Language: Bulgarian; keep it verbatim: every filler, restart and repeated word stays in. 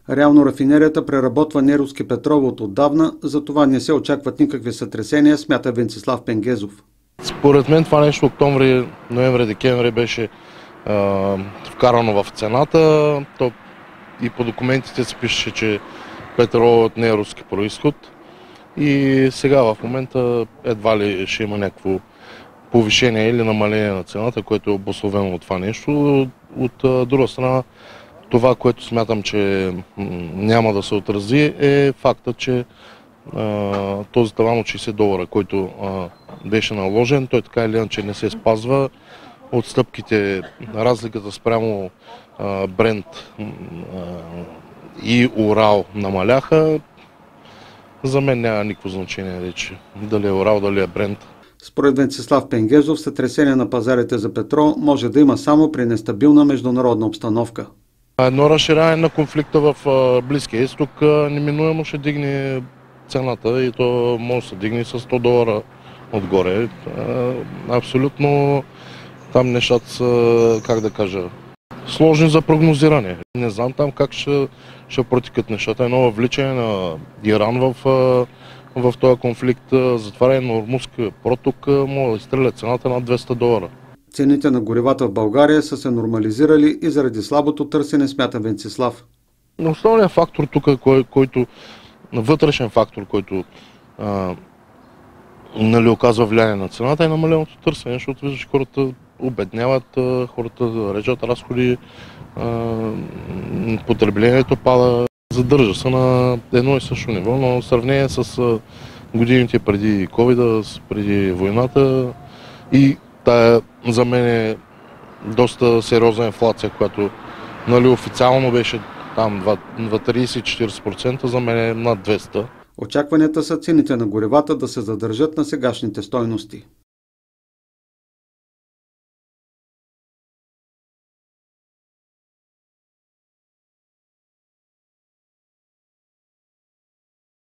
Реално рафинерията преработва неруски петрол от отдавна, затова не се очакват никакви сътресения, смята Венцислав Пенгезов. Според мен това нещо октомври, ноември, декември беше е, вкарано в цената. То и по документите се пише, че петролът не е руски произход. И сега в момента едва ли ще има някакво повишение или намаление на цената, което е обусловено от това нещо. От друга страна, това, което смятам, че няма да се отрази, е факта, че а, този таван от шейсет долара, който а, беше наложен, той така или иначе не се спазва. Отстъпките, разликата спрямо а, Брент а, и Урал намаляха. За мен няма никакво значение вече дали е Урал, дали е Брент. Според Венцислав Пенгезов, сътресение на пазарите за петрол може да има само при нестабилна международна обстановка. Едно разширяване на конфликта в Близкия изток неминуемо ще дигне цената и то може да се дигне с сто долара отгоре. Абсолютно там нещата са, как да кажа, сложни за прогнозиране. Не знам там как ще, ще протекат нещата. Едно въвличане на Иран в, в този конфликт, затваряне на Ормузска проток, може да изстреля цената на двеста долара. Цените на горивата в България са се нормализирали и заради слабото търсене, смята Венцислав. Основният фактор тук, кой, който, вътрешен фактор, който а, нали, оказва влияние на цената, е намаленото търсене, защото виждаш, хората обедняват, хората режат разходи, а, потреблението пада, задържа се на едно и също ниво, но в сравнение с годините преди ковида, преди войната и тая за мен е доста сериозна инфлация, която нали, официално беше там трийсет до четирийсет процента, за мен е над двеста. Очакванията са цените на горивата да се задържат на сегашните стойности.